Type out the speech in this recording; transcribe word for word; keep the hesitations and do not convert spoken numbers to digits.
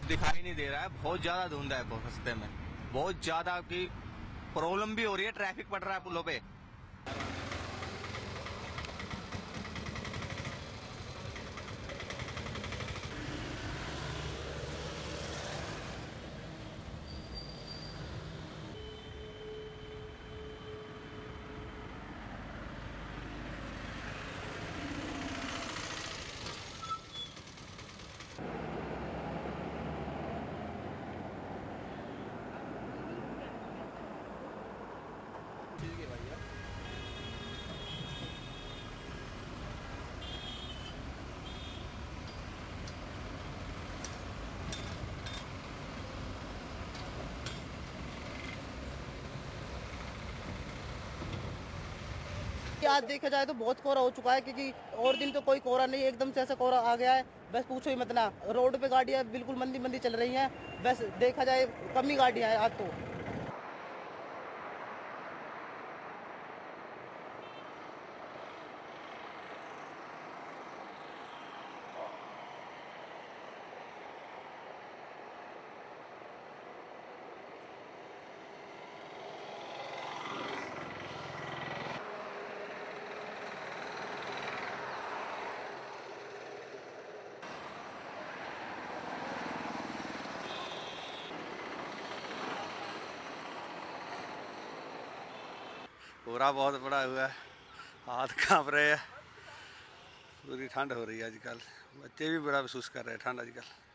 दिखाई नहीं दे रहा है, बहुत ज्यादा धुंध है रास्ते में, बहुत ज्यादा की प्रॉब्लम भी हो रही है, ट्रैफिक पड़ रहा है पुलों पे। ठीक है भैया। आज देखा जाए तो बहुत कोहरा हो चुका है, क्योंकि और दिन तो कोई कोहरा नहीं, एकदम से ऐसा कोहरा आ गया है, बस पूछो ही मत ना। रोड पे गाड़ियां बिल्कुल मंदी मंदी चल रही हैं, बस देखा जाए कम ही गाड़ियां हैं आज तो। कोहरा बहुत बड़ा हुआ है, हाथ कांप रहे हैं, पूरी ठंड हो रही है आजकल, बच्चे भी बड़ा महसूस कर रहे हैं ठंड आजकल।